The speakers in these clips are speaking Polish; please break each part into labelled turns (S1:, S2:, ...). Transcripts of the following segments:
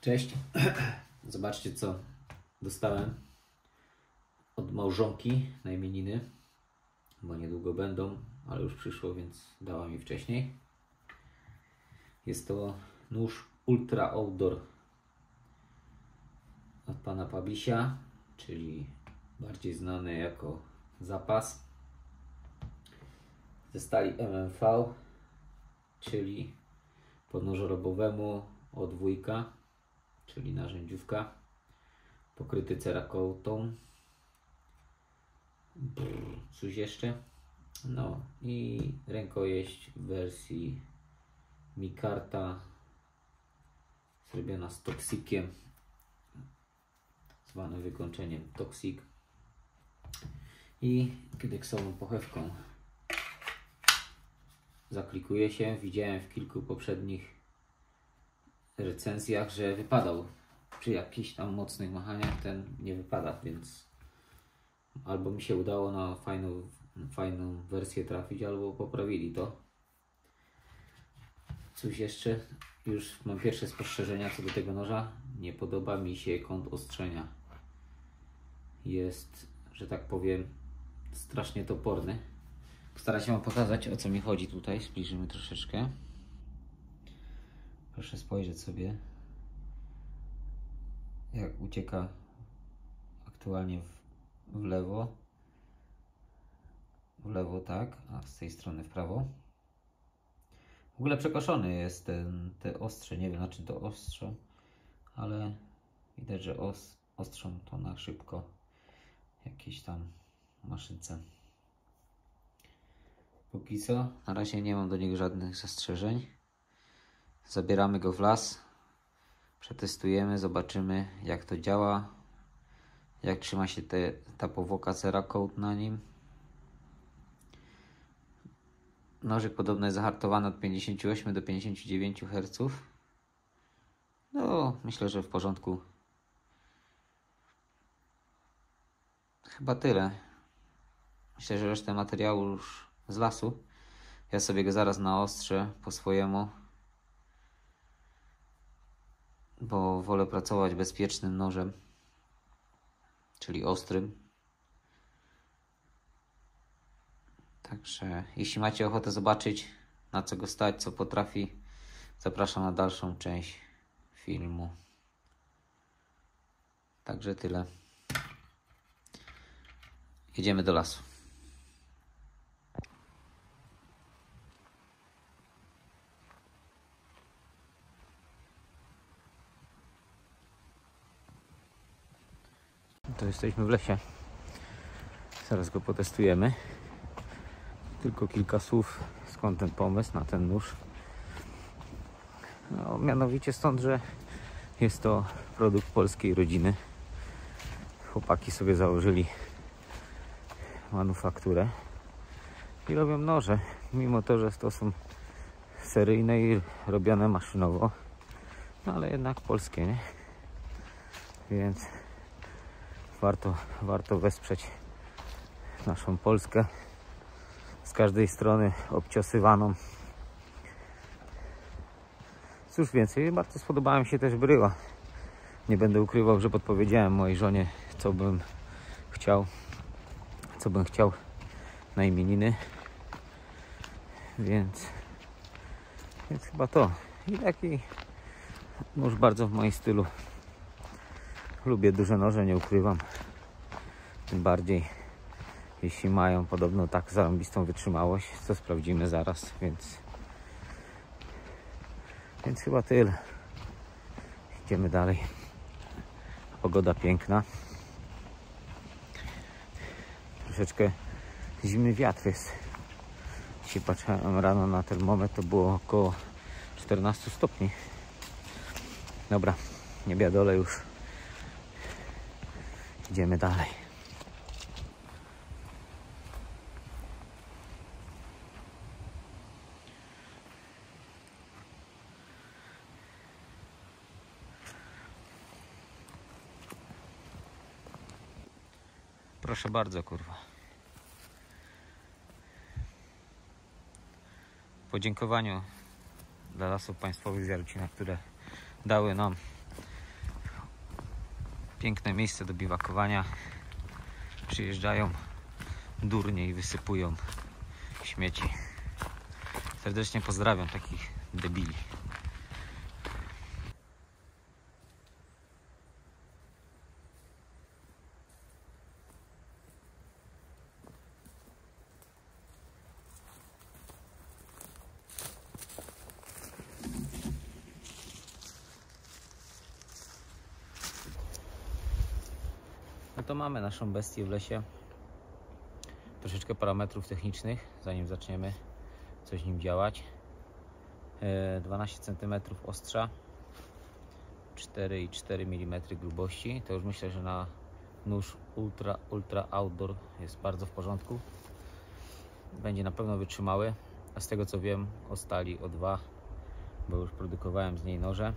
S1: Cześć. Zobaczcie, co dostałem od małżonki na imieniny, bo niedługo będą, ale już przyszło, więc dała mi wcześniej. Jest to nóż Ultra Outdoor od pana Pabisia, czyli bardziej znany jako Zapas, ze stali MMV, czyli podnożorobowemu O2, czyli narzędziówka, pokryty cerakołą. Coś jeszcze? No i rękojeść w wersji mikarta, zrobiona z toksikiem, zwanym wykończeniem toksik, i kydeksową pochewką. Zaklikuje się. Widziałem w kilku poprzednich recenzjach, że wypadał przy jakichś tam mocnych machaniach. Ten nie wypada, więc albo mi się udało na fajną wersję trafić, albo poprawili to. Coś jeszcze? Już mam pierwsze spostrzeżenia co do tego noża. Nie podoba mi się kąt ostrzenia. Jest, że tak powiem, strasznie toporny. Postaram się wam pokazać, o co mi chodzi tutaj. Zbliżymy troszeczkę. Proszę spojrzeć sobie, jak ucieka aktualnie w lewo. W lewo, tak, a z tej strony w prawo. W ogóle przekoszony jest te ostrze. Nie wiem, na czym to ostrze, ale widać, że ostrzą to na szybko jakiejś tam maszynce. Póki co, na razie nie mam do niego żadnych zastrzeżeń. Zabieramy go w las, przetestujemy, zobaczymy, jak to działa, jak trzyma się ta powłoka Cerakote na nim. Nożyk podobno jest zahartowany od 58 do 59 Hz. No, myślę, że w porządku. Chyba tyle. Myślę, że resztę materiału już z lasu. Ja sobie go zaraz naostrzę po swojemu, bo wolę pracować bezpiecznym nożem, czyli ostrym. Także jeśli macie ochotę zobaczyć, na co go stać, co potrafi, zapraszam na dalszą część filmu. Także tyle. Jedziemy do lasu. To jesteśmy w lesie. Zaraz go potestujemy. Tylko kilka słów, skąd ten pomysł na ten nóż. No, mianowicie stąd, że jest to produkt polskiej rodziny. Chłopaki sobie założyli manufakturę i robią noże. Mimo to, że to są seryjne i robione maszynowo, no ale jednak polskie, nie? Więc warto wesprzeć naszą Polskę, z każdej strony obciosywaną. Cóż więcej, bardzo spodobała mi się też bryła. Nie będę ukrywał, że podpowiedziałem mojej żonie, co bym chciał na imieniny, więc chyba to. I taki nóż bardzo w moim stylu. Lubię duże noże, nie ukrywam. Tym bardziej, jeśli mają podobno tak zarąbistą wytrzymałość, co sprawdzimy zaraz, więc chyba tyle. Idziemy dalej. Pogoda piękna. Troszeczkę zimny wiatr jest. Dzisiaj patrzyłem rano na termometr, to było około 14 stopni. Dobra, nie biadolę już. Idziemy dalej. Proszę bardzo, kurwa. W podziękowaniu dla Lasów Państwowych z Jarocina, które dały nam Piękne miejsce do biwakowania. Przyjeżdżają durnie i wysypują śmieci. Serdecznie pozdrawiam takich debili. No to mamy naszą bestię w lesie. Troszeczkę parametrów technicznych, zanim zaczniemy coś nim działać. 12 cm ostrza, 4,4 mm grubości. To już myślę, że na nóż ultra outdoor jest bardzo w porządku. Będzie na pewno wytrzymały, a z tego co wiem o stali O2, bo już produkowałem z niej noże.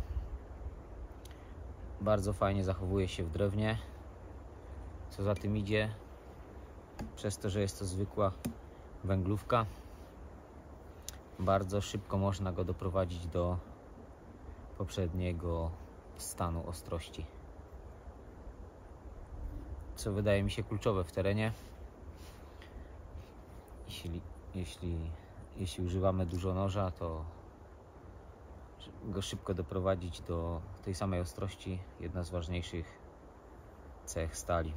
S1: Bardzo fajnie zachowuje się w drewnie. Co za tym idzie, przez to, że jest to zwykła węglówka, bardzo szybko można go doprowadzić do poprzedniego stanu ostrości. Co wydaje mi się kluczowe w terenie. Jeśli używamy dużo noża, to żeby go szybko doprowadzić do tej samej ostrości, jedna z ważniejszych cech stali.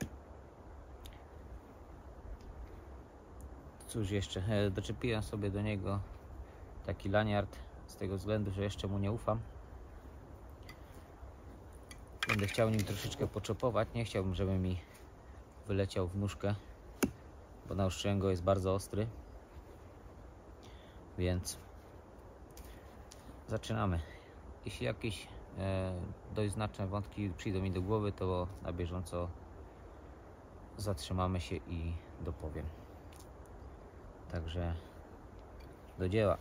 S1: Cóż jeszcze, doczepiłem sobie do niego taki laniard z tego względu, że jeszcze mu nie ufam. Będę chciał nim troszeczkę poczopować. Nie chciałbym, żeby mi wyleciał w nóżkę, bo naostrzyłem go, jest bardzo ostry. Więc zaczynamy. Jeśli jakieś dość znaczne wątki przyjdą mi do głowy, to na bieżąco zatrzymamy się i dopowiem. Także do dzieła.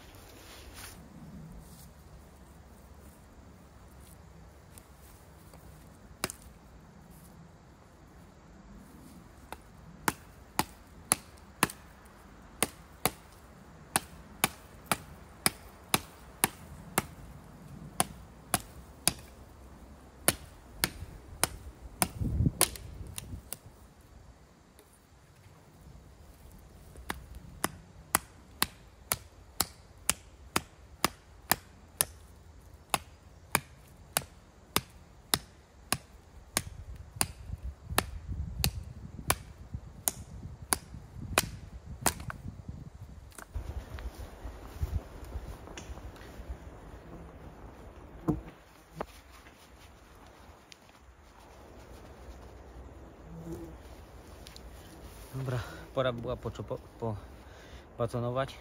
S1: Dobra, pora była pobatonować.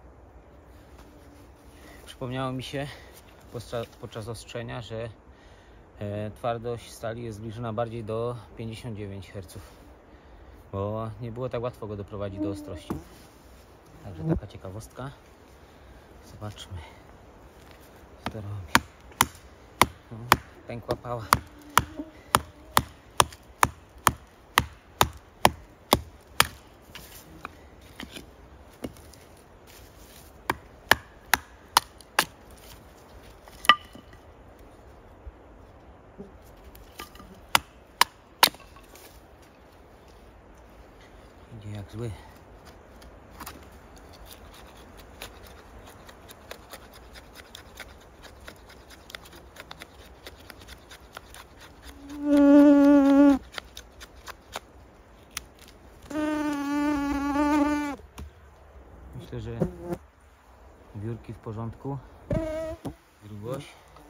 S1: Przypomniało mi się podczas ostrzenia, że twardość stali jest zbliżona bardziej do 59 Hz, bo nie było tak łatwo go doprowadzić do ostrości. Także taka ciekawostka. Zobaczmy, co to robi. No, pękła pała. Idzie jak zły. Myślę, że wiórki w porządku. Grubość.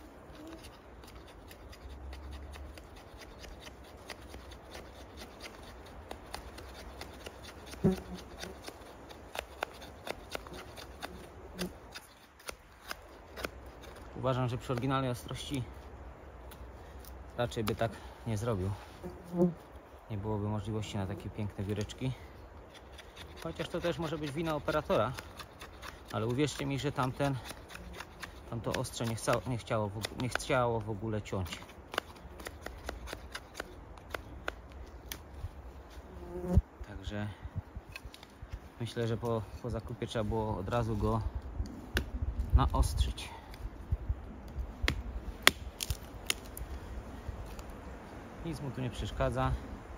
S1: Uważam, że przy oryginalnej ostrości raczej by tak nie zrobił. Nie byłoby możliwości na takie piękne wióreczki. Chociaż to też może być wina operatora. Ale uwierzcie mi, że tamto ostrze nie chciało w ogóle ciąć. Także myślę, że po zakupie trzeba było od razu go naostrzyć. Nic mu tu nie przeszkadza.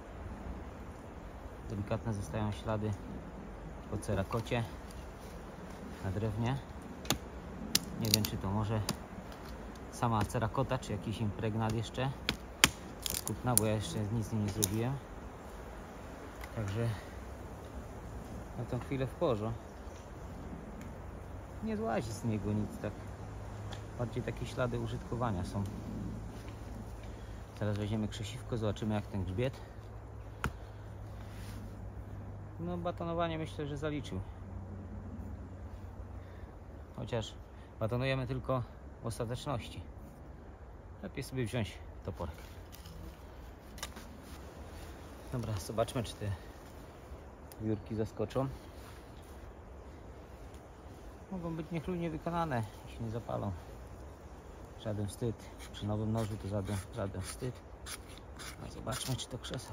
S1: Delikatne zostają ślady po cerakocie na drewnie. Nie wiem, czy to może sama cerakota, czy jakiś impregnat jeszcze od kupna, bo ja jeszcze nic z nim nie zrobiłem. Także na tą chwilę w porządku. Nie złazi z niego nic, tak. Bardziej takie ślady użytkowania są. Teraz weźmiemy krzesiwko, zobaczymy jak ten grzbiet. No batonowanie myślę, że zaliczył. Chociaż batonujemy tylko w ostateczności. Lepiej sobie wziąć toporek. Dobra, zobaczmy, czy te wiórki zaskoczą. Mogą być niechlujnie wykonane, jeśli nie zapalą. Żaden wstyd. Przy nowym nożu to żaden wstyd. A zobaczmy, czy to krzesa.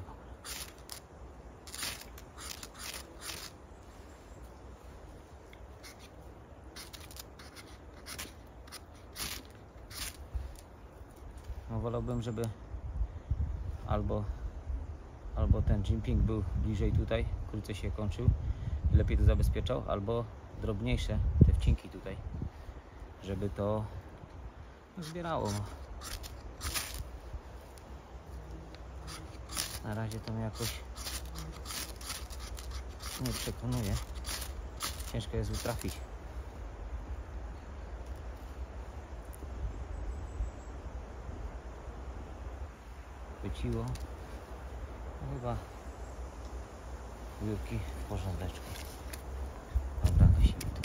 S1: No, wolałbym, żeby albo ten jimping był bliżej tutaj, krócej się kończył i lepiej to zabezpieczał, albo drobniejsze te wcinki tutaj, żeby to zbierało. Na razie to mnie jakoś nie przekonuje. Ciężko jest utrafić. Chwyciło. No chyba wiórki w porządeczku. Dobra, gasimy to.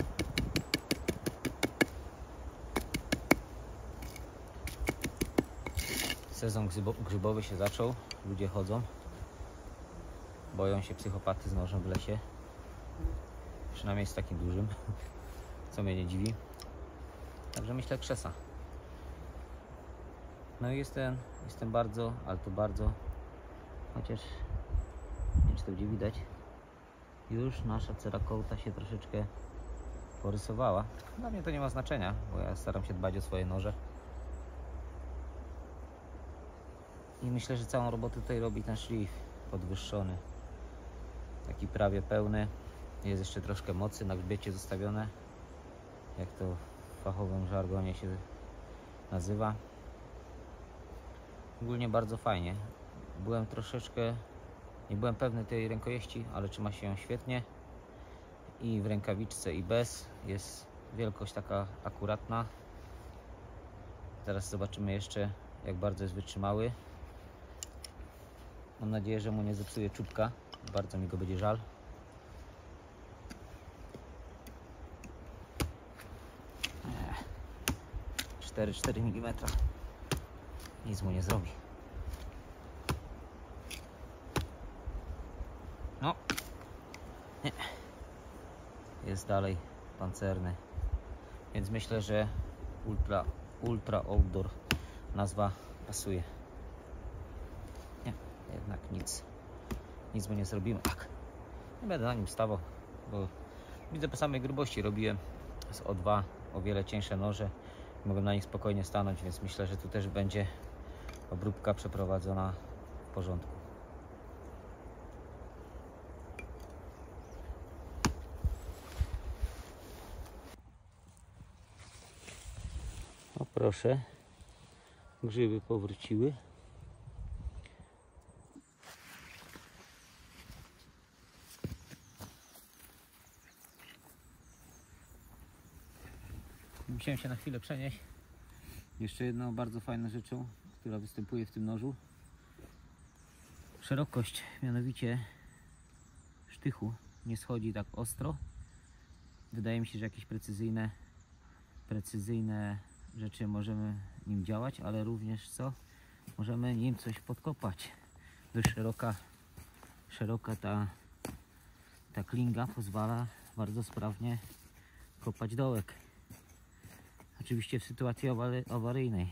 S1: Sezon grzybowy się zaczął. Ludzie chodzą. Boją się psychopaty z nożem w lesie. Przynajmniej z takim dużym. Co mnie nie dziwi. Także myślę krzesa. No i jestem bardzo, ale to bardzo, chociaż nie wiem, czy to będzie widać, już nasza cerakota się troszeczkę porysowała. Dla mnie to nie ma znaczenia, bo ja staram się dbać o swoje noże. I myślę, że całą robotę tutaj robi ten szlif podwyższony. Taki prawie pełny. Jest jeszcze troszkę mocy na grzbiecie zostawione, jak to w fachowym żargonie się nazywa. Ogólnie bardzo fajnie. Nie byłem pewny tej rękojeści, ale trzyma się ją świetnie. I w rękawiczce, i bez. Jest wielkość taka akuratna. Teraz zobaczymy jeszcze, jak bardzo jest wytrzymały. Mam nadzieję, że mu nie zepsuje czubka. Bardzo mi go będzie żal. Eee, 4 mm. Nic mu nie zrobi. No. Nie. Jest dalej pancerny. Więc myślę, że Ultra Outdoor nazwa pasuje. Nie, jednak nic mu nie zrobimy. Tak. Nie będę na nim stawał, bo widzę po samej grubości robiłem z O2 o wiele cieńsze noże. Mogę na nich spokojnie stanąć, więc myślę, że tu też będzie obróbka przeprowadzona w porządku. O proszę, grzyby powróciły. Musiałem się na chwilę przenieść. Jeszcze jedną bardzo fajną rzeczą, która występuje w tym nożu. Szerokość, mianowicie sztychu, nie schodzi tak ostro. Wydaje mi się, że jakieś precyzyjne rzeczy możemy nim działać, ale również możemy nim coś podkopać. Dość szeroka ta klinga pozwala bardzo sprawnie kopać dołek. Oczywiście w sytuacji awaryjnej.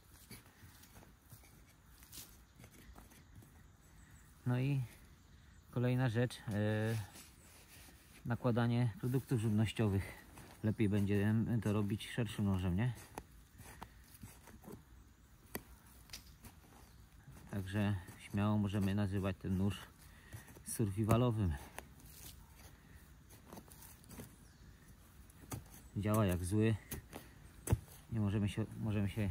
S1: No i kolejna rzecz, nakładanie produktów żywnościowych. Lepiej będzie to robić szerszym nożem, nie? Także śmiało możemy nazywać ten nóż survivalowym. Działa jak zły. Nie możemy się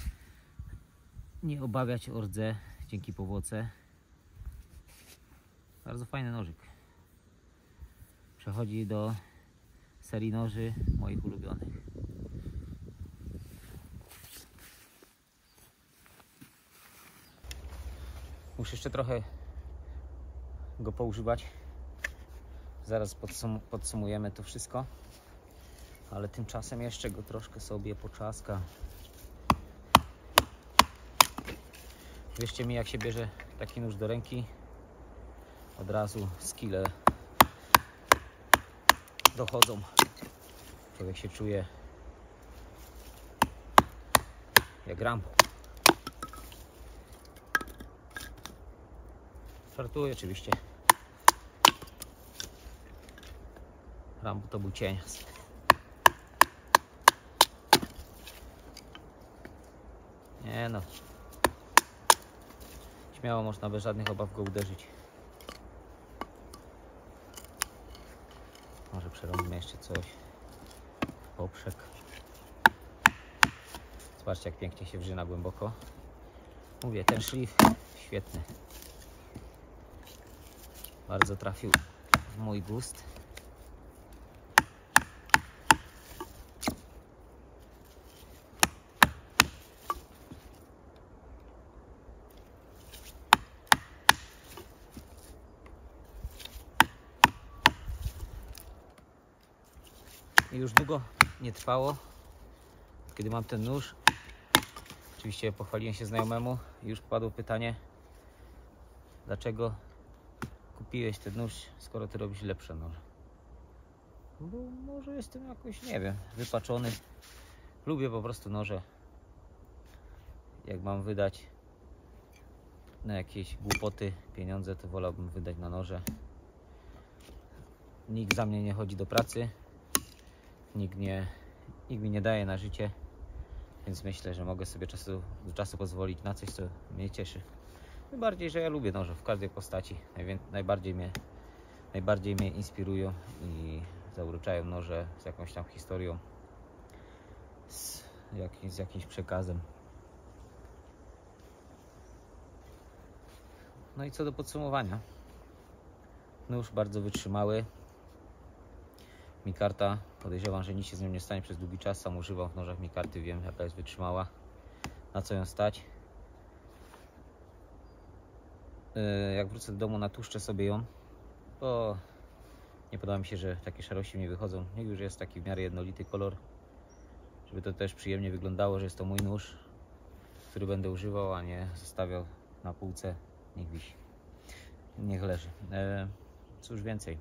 S1: nie obawiać o rdze dzięki powłoce. Bardzo fajny nożyk. Przechodzi do serii noży moich ulubionych. Muszę jeszcze trochę go poużywać. Zaraz podsumujemy to wszystko. Ale tymczasem jeszcze go troszkę sobie poczaska. Wierzcie mi, jak się bierze taki nóż do ręki, od razu skille dochodzą. Człowiek się czuje jak Rambo. Żartuję oczywiście. Rambo to był cienias. Nie no. Śmiało można bez żadnych obaw go uderzyć. Może przerobimy jeszcze coś. Poprzek. Zobaczcie, jak pięknie się wrzyna głęboko. Mówię, ten szlif świetny. Bardzo trafił w mój gust. I już długo nie trwało, kiedy mam ten nóż. Oczywiście pochwaliłem się znajomemu i już padło pytanie, dlaczego kupiłeś ten nóż, skoro ty robisz lepsze noże. Bo może jestem jakoś, nie wiem, wypaczony. Lubię po prostu noże. Jak mam wydać na jakieś głupoty pieniądze, to wolałbym wydać na noże. Nikt za mnie nie chodzi do pracy. Nikt mi nie daje na życie, więc myślę, że mogę sobie do czasu pozwolić na coś, co mnie cieszy. Tym bardziej, że ja lubię noże w każdej postaci. Najbardziej mnie inspirują i zauroczają noże z jakąś tam historią, z jakimś przekazem. No i co do podsumowania. Nóż bardzo wytrzymały. Mikarta, podejrzewam, że nic się z nią nie stanie przez długi czas. Sam używam w nożach mikarty, wiem, jaka jest wytrzymała, na co ją stać. Jak wrócę do domu, natłuszczę sobie ją, bo nie podoba mi się, że takie szarości mi wychodzą. Niech już jest taki w miarę jednolity kolor, żeby to też przyjemnie wyglądało, że jest to mój nóż, który będę używał, a nie zostawiał na półce. Niech wisi, niech leży. Cóż więcej.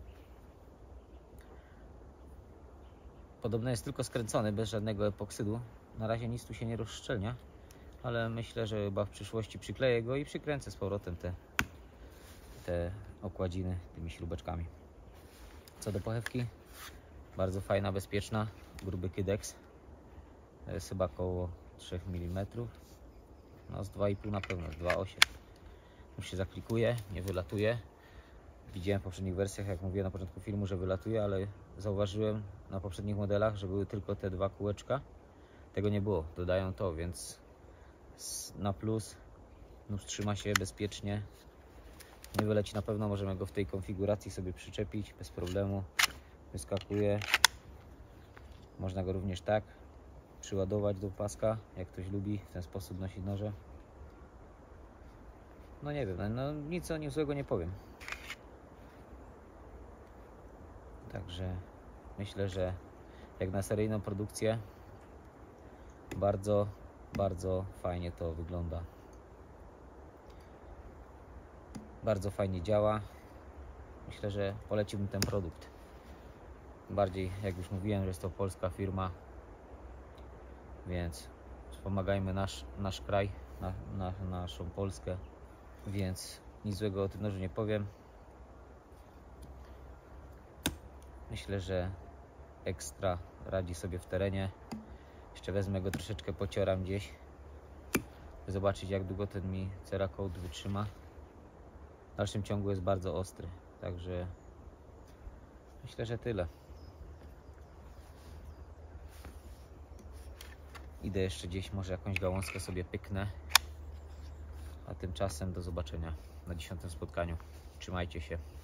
S1: Podobno jest tylko skręcony, bez żadnego epoksydu. Na razie nic tu się nie rozszczelnia, ale myślę, że chyba w przyszłości przykleję go i przykręcę z powrotem te okładziny tymi śrubeczkami. Co do pochewki, bardzo fajna, bezpieczna, gruby kydex. To jest chyba około 3 mm. No z 2,5 na pewno, z 2,8. Już się zaklikuje, nie wylatuje. Widziałem w poprzednich wersjach, jak mówiłem na początku filmu, że wylatuje, ale zauważyłem na poprzednich modelach, że były tylko te dwa kółeczka. Tego nie było, dodają to, więc na plus nóż trzyma się bezpiecznie. Nie wyleci na pewno, możemy go w tej konfiguracji sobie przyczepić bez problemu. Wyskakuje. Można go również tak przyładować do paska, jak ktoś lubi w ten sposób nosić noże. No nie wiem, no nic o nim złego nie powiem. Także myślę, że jak na seryjną produkcję bardzo, bardzo fajnie to wygląda. Bardzo fajnie działa. Myślę, że poleciłbym ten produkt. Bardziej, jak już mówiłem, że jest to polska firma, więc wspomagajmy nasz kraj, naszą Polskę. Więc nic złego o tym nożu nie powiem. Myślę, że ekstra radzi sobie w terenie. Jeszcze wezmę go, troszeczkę pocieram gdzieś zobaczyć, jak długo ten mi Cerakote wytrzyma. W dalszym ciągu jest bardzo ostry, także myślę, że tyle. Idę jeszcze gdzieś, może jakąś gałązkę sobie pyknę. A tymczasem do zobaczenia na 10. spotkaniu. Trzymajcie się.